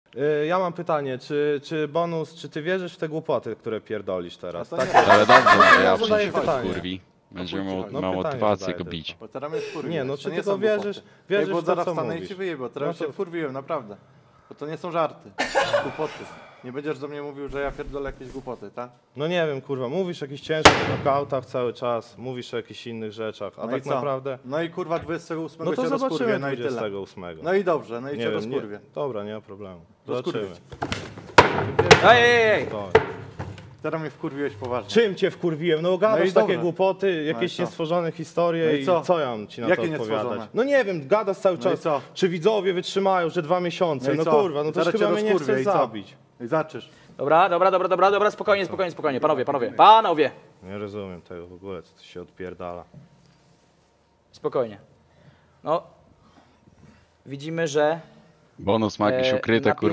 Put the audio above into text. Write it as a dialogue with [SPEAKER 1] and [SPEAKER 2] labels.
[SPEAKER 1] Ja mam pytanie, czy Bonus, czy ty wierzysz w te głupoty, które pierdolisz teraz?
[SPEAKER 2] No
[SPEAKER 1] Tak?
[SPEAKER 2] to nie.
[SPEAKER 3] Ale dobrze, no ja
[SPEAKER 1] zadaję
[SPEAKER 3] przecież
[SPEAKER 1] pytanie.
[SPEAKER 3] kurwi. Będziemy
[SPEAKER 2] No
[SPEAKER 3] miał
[SPEAKER 1] pytanie
[SPEAKER 3] motywację
[SPEAKER 1] zadaję
[SPEAKER 3] go
[SPEAKER 1] tylko.
[SPEAKER 3] bić.
[SPEAKER 2] Bo teraz mnie wkurwiłeś.
[SPEAKER 1] Nie, no
[SPEAKER 2] To
[SPEAKER 1] czy
[SPEAKER 2] nie
[SPEAKER 1] tylko
[SPEAKER 2] są
[SPEAKER 1] wierzysz
[SPEAKER 2] głupoty.
[SPEAKER 1] w
[SPEAKER 2] Bo
[SPEAKER 1] to,
[SPEAKER 2] zaraz
[SPEAKER 1] co
[SPEAKER 2] wstanę i
[SPEAKER 1] mówisz?
[SPEAKER 2] ci wyjebę, teraz
[SPEAKER 1] No to-
[SPEAKER 2] się wkurwiłem, naprawdę. Bo to nie są żarty, głupoty. Nie będziesz do mnie mówił, że ja pierdolę jakieś głupoty, tak?
[SPEAKER 1] No nie wiem, kurwa, mówisz o jakichś ciężkich nokautach cały czas, mówisz o jakichś innych rzeczach, a
[SPEAKER 2] No
[SPEAKER 1] tak
[SPEAKER 2] i co?
[SPEAKER 1] naprawdę...
[SPEAKER 2] No i kurwa 28
[SPEAKER 1] No to
[SPEAKER 2] cię rozkurwię,
[SPEAKER 1] zobaczymy
[SPEAKER 2] no i tyle.
[SPEAKER 1] 28.
[SPEAKER 2] No i dobrze, no i
[SPEAKER 1] Nie
[SPEAKER 2] cię
[SPEAKER 1] wiem,
[SPEAKER 2] rozkurwię.
[SPEAKER 1] Dobra, nie ma problemu.
[SPEAKER 2] Rozkurwię
[SPEAKER 1] Zobaczymy.
[SPEAKER 4] Ej!
[SPEAKER 1] To.
[SPEAKER 2] Teraz mnie wkurwiłeś poważnie.
[SPEAKER 1] Czym cię wkurwiłem? No
[SPEAKER 2] No
[SPEAKER 1] gadasz
[SPEAKER 2] i
[SPEAKER 1] takie
[SPEAKER 2] dobra.
[SPEAKER 1] głupoty, jakieś
[SPEAKER 2] co?
[SPEAKER 1] niestworzone historie
[SPEAKER 2] No i co?
[SPEAKER 1] i co ja mam ci na
[SPEAKER 2] Jakie
[SPEAKER 1] to
[SPEAKER 2] niestworzone?
[SPEAKER 1] odpowiadać? No nie wiem, gadasz cały
[SPEAKER 2] No i
[SPEAKER 1] czas,
[SPEAKER 2] co?
[SPEAKER 1] czy widzowie wytrzymają, że 2 miesiące,
[SPEAKER 2] i
[SPEAKER 1] no
[SPEAKER 2] co?
[SPEAKER 1] kurwa, no to
[SPEAKER 2] Zaraz
[SPEAKER 1] chyba
[SPEAKER 2] cię
[SPEAKER 1] mnie nie
[SPEAKER 2] rozkurwię
[SPEAKER 1] chcesz
[SPEAKER 2] i co?
[SPEAKER 1] zabić.
[SPEAKER 2] I zaczysz.
[SPEAKER 4] Dobra, spokojnie, panowie.
[SPEAKER 1] Nie rozumiem tego w ogóle, co tu się odpierdala.
[SPEAKER 4] Spokojnie. No, widzimy, że
[SPEAKER 3] Bonus ma jakieś ukryte
[SPEAKER 4] napięcie